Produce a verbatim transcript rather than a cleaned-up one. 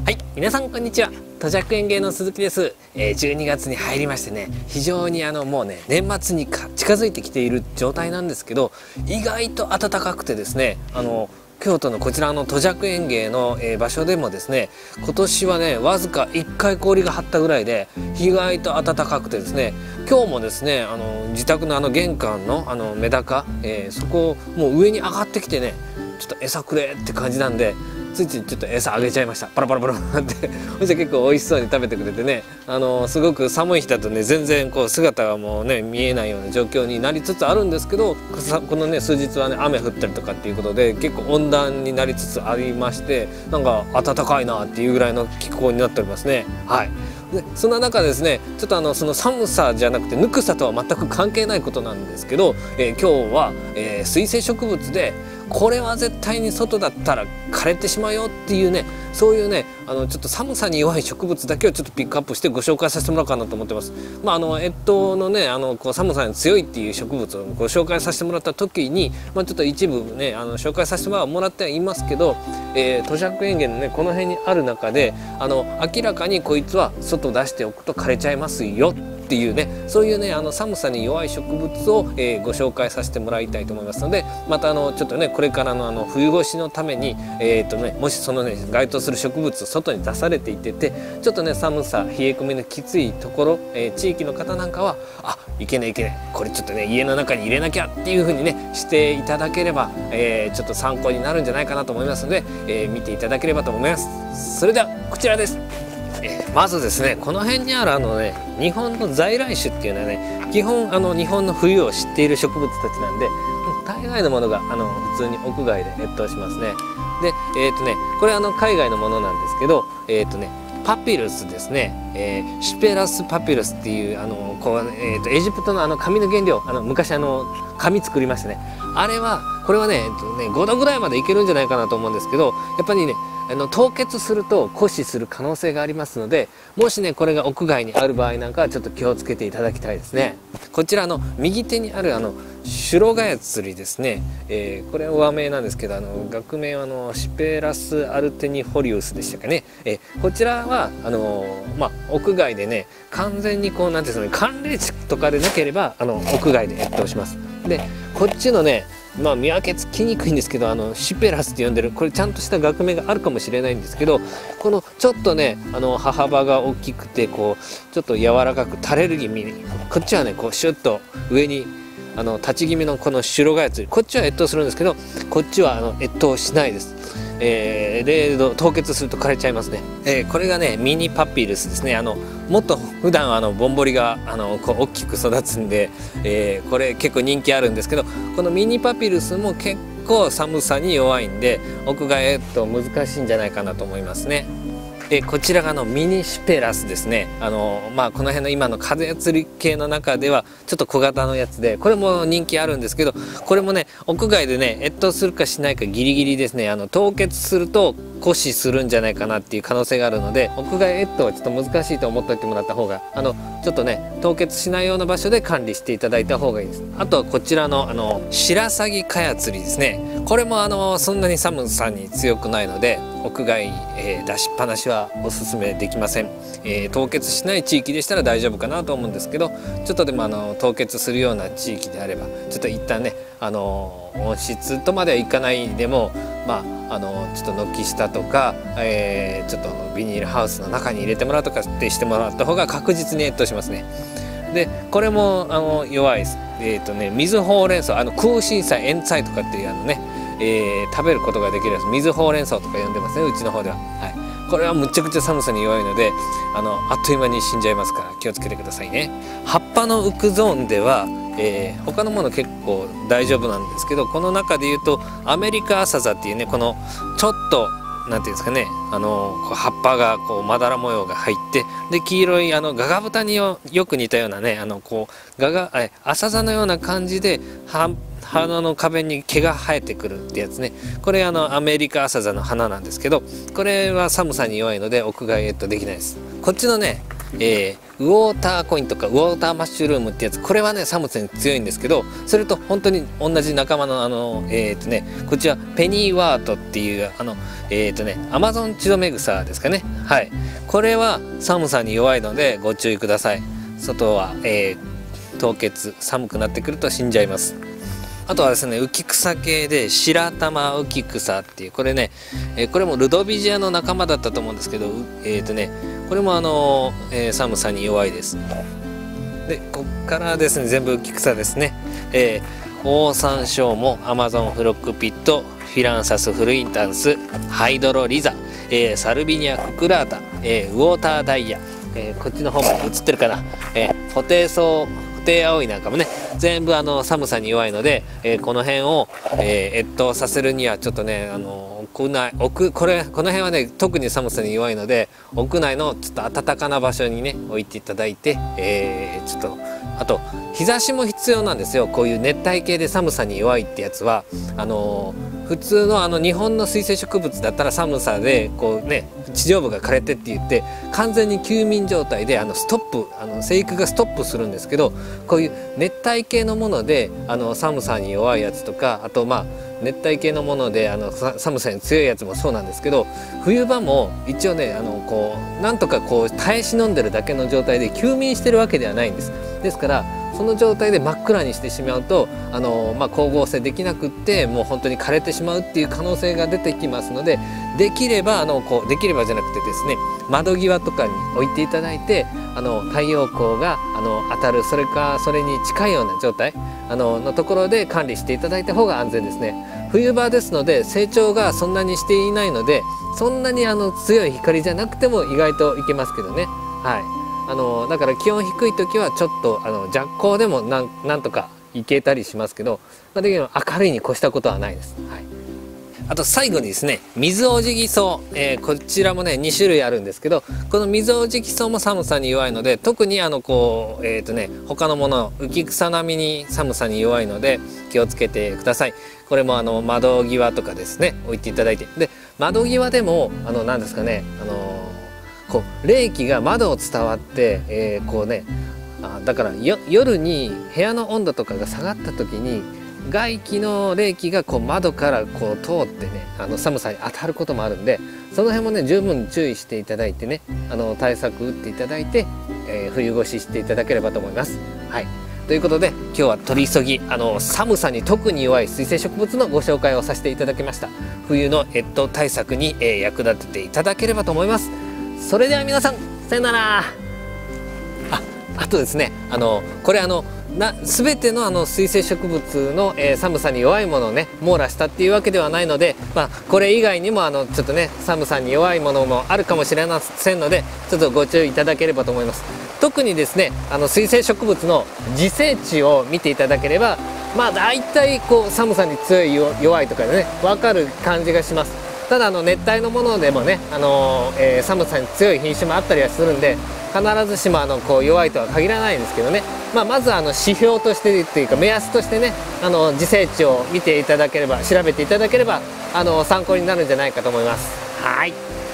はい、皆さんこんにちは。土着園芸の鈴木です。えー、じゅうにがつに入りましてね、非常にあのもうね年末にか近づいてきている状態なんですけど、意外と暖かくてですね、あの京都のこちらの土着園芸の、えー、場所でもですね、今年はねわずかいっかい氷が張ったぐらいで意外と暖かくてですね、今日もですねあの自宅のあの玄関のあのメダカ、えー、そこもう上に上がってきてね、ちょっと餌くれって感じなんで、ついついちょっと餌あげちゃいました。パラパラパラってそして結構美味しそうに食べてくれてね、あのすごく寒い日だとね全然こう姿がもうね見えないような状況になりつつあるんですけど、このね数日はね雨降ったりとかっていうことで結構温暖になりつつありまして、なんか暖かいなっていうぐらいの気候になっておりますね。はい。でそんな中ですね、ちょっとあのその寒さじゃなくてぬくさとは全く関係ないことなんですけど、えー、今日は、えー、水生植物でこれは絶対に外だったら枯れてしまうよっていうね、そういうねあのちょっと寒さに弱い植物だけをちょっとピックアップしてご紹介させてもらおうかなと思ってます。まああの越冬のねあのこう寒さに強いっていう植物をご紹介させてもらった時に、まあ、ちょっと一部ねあの紹介させてもらってはいますけど、えー、土着園芸のねこの辺にある中であの明らかにこいつは外出しておくと枯れちゃいますよっていうね、そういうねあの寒さに弱い植物を、えー、ご紹介させてもらいたいと思いますので、またあのちょっとねこれからのあの冬越しのために、えーとね、もしそのね該当する植物外に出されていてて、ちょっとね寒さ冷え込みのきついところ、えー、地域の方なんかはあいけないいけないこれちょっとね家の中に入れなきゃっていう風にねしていただければ、えー、ちょっと参考になるんじゃないかなと思いますので、えー、見ていただければと思います。それではこちらです。えー、まずですねこの辺にあるあのね日本の在来種っていうのはね基本あの日本の冬を知っている植物たちなんで、大概のものがあの普通に屋外で越冬しますね。でえっ、ー、とねこれあの海外のものなんですけど、えっ、ー、とねパピルスですね、えー、シペラスパピルスっていうあのこう、えー、とエジプトのあの紙の原料、あの昔あの紙作りましたね。あれはこれはね、えーとねごどぐらいまでいけるんじゃないかなと思うんですけど、やっぱりねあの凍結すると枯死する可能性がありますので、もしねこれが屋外にある場合なんかはちょっと気をつけていただきたいですね。こちらの右手にあるあのシュロガヤツリですね、えー、これは和名なんですけど、あの学名はあのシペラスアルテニフォリウスでしたかね。えー、こちらはあのー、まあ屋外でね完全にこうなんていうんですかね、寒冷地とかでなければあの屋外で越冬します。でこっちのねまあ見分けつきにくいんですけど、あのシペラスって呼んでるこれちゃんとした学名があるかもしれないんですけど、このちょっとねあの葉幅が大きくてこうちょっと柔らかく垂れる気味に、こっちはねこうシュッと上にあの立ち気味のこのシュロガヤツリ、こっちは越冬するんですけどこっちはあの越冬しないです。えー、れいど凍結すると枯れちゃいますね。えー、これがねミニパピルスですね。あのもっと普段あのぼんぼりがあのこう大きく育つんで、えー、これ結構人気あるんですけど、このミニパピルスも結構寒さに弱いんで屋外越冬難しいんじゃないかなと思いますね。えこちらがあのミニシペラスですね。あのまあこの辺の今の風やり系の中ではちょっと小型のやつで、これも人気あるんですけど、これもね屋外でね越冬するかしないかギリギリですね。あの凍結すると枯死するんじゃないかなっていう可能性があるので、屋外越冬はちょっと難しいと思っておいてもらった方が、あのちょっとね凍結しないような場所で管理していただいた方がいいです。あとはこちらのあのシラサギカヤツリですね。これもあのそんなに寒さに強くないので屋外、えー、出しっぱなしはおすすめできません。えー、凍結しない地域でしたら大丈夫かなと思うんですけど、ちょっとでもあの凍結するような地域であればちょっと一旦ねあの温室とまではいかないでも、まああのちょっと軒下とか、えー、ちょっとビニールハウスの中に入れてもらうとかってしてもらった方が確実に越冬しますね。でこれもあの弱いです。えーとね、水ほうれん草、あの空心菜塩菜とかっていうあのね、えー、食べることができるやつ、水ほうれん草とか呼んでますね、うちの方では。はい、これはむちゃくちゃ寒さに弱いのであのあっという間に死んじゃいますから気をつけてくださいね。葉っぱの浮くゾーンでは、えー、他のもの結構大丈夫なんですけど、この中でいうとアメリカアサザっていうね、このちょっとなんていうんですかね、あのこう葉っぱがこうまだら模様が入って、で黄色いあのガガブタによく似たようなね、あのこうガガえ浅さのような感じで葉花の壁に毛が生えてくるってやつね。これあのアメリカアサザの花なんですけど、これは寒さに弱いので屋外越冬できないです。こっちのねえー、ウォーターコインとかウォーターマッシュルームってやつ、これはね寒さに強いんですけど、それと本当に同じ仲間のあのえっ、ー、とねこちらペニーワートっていうあのえっ、ー、とねアマゾンチドメグサですかね。はい、これは寒さに弱いのでご注意ください。外は、えー、凍結、寒くなってくると死んじゃいます。あとはですね、浮草系で白玉浮草っていう、これね、えー、これもルドビジアの仲間だったと思うんですけど、えっ、ー、とねこれもあのーえー、寒さに弱いです。でこっからですね全部浮草ですね。えー、オオサンショウもアマゾンフロックピット、フィランサスフルインタンス、ハイドロリザ、えー、サルビニアククラータ、えー、ウォーターダイヤ、えー、こっちの方も映ってるかな、えー、ホテイソウホテイアオイなんかもね全部あの寒さに弱いので、えー、この辺を、えー、越冬させるにはちょっとねあの屋内屋これこの辺はね特に寒さに弱いので屋内のちょっと暖かな場所にね置いていただいて、えー、ちょっとあと日差しも必要なんですよ。こういう熱帯系で寒さに弱いってやつはあのー、普通のあの日本の水生植物だったら寒さでこうね地上部が枯れてって言って完全に休眠状態であのストップあの生育がストップするんですけど、こういう熱帯系のものであの寒さに弱いやつとか、あとまあ熱帯系のものであの寒さに強いやつもそうなんですけど、冬場も一応ねあのこうなんとかこう耐え忍んでるだけの状態で休眠してるわけではないんです。ですからその状態で真っ暗にしてしまうとあの、まあ、光合成できなくってもう本当に枯れてしまうっていう可能性が出てきますので、できればあのこうできればじゃなくてですね窓際とかに置いていただいてあの太陽光があの当たる、それかそれに近いような状態あののところで管理していただいた方が安全ですね。冬場ですので成長がそんなにしていないのでそんなにあの強い光じゃなくても意外といけますけどね。はい、あのだから気温低い時はちょっとあの弱光でもなんなんとかいけたりしますけど、まあ、だけど明るいに越したことはないです。はい、あと最後にですね水オジギソウ、えー、こちらもねに種類あるんですけど、この水オジギソウも寒さに弱いので特にあのこうえっ、ー、とね他のもの浮草並みに寒さに弱いので気をつけてください。これもあの窓際とかですね置いていただいて、で窓際でもあの何ですかねあのこう冷気が窓を伝わって、えー、こうねあだからよ夜に部屋の温度とかが下がった時に外気の冷気がこう窓からこう通ってねあの寒さに当たることもあるんで、その辺もね十分注意していただいてねあの対策打っていただいて、えー、冬越ししていただければと思います。はい、ということで今日は取り急ぎあの寒さに特に弱い水生植物のご紹介をさせていただきました。冬の越冬対策に、えー、役立てていただければと思います。それでは皆さんさよなら。あ、あとですねあのこれあのな全てのあの水生植物の、えー、寒さに弱いものをね網羅したっていうわけではないので、まあ、これ以外にもあのちょっとね寒さに弱いものもあるかもしれませんのでちょっとご注意いただければと思います。特にですねあの水生植物の自生地を見ていただければまあ大体こう寒さに強い弱いとかでね分かる感じがします。ただあの熱帯のものでもね、あのーえー、寒さに強い品種もあったりはするんで必ずしもあのこう弱いとは限らないんですけどね、まあ、まずあの指標としてっていうか目安としてねあの自生地を見ていただければ調べていただければあの参考になるんじゃないかと思います。はい。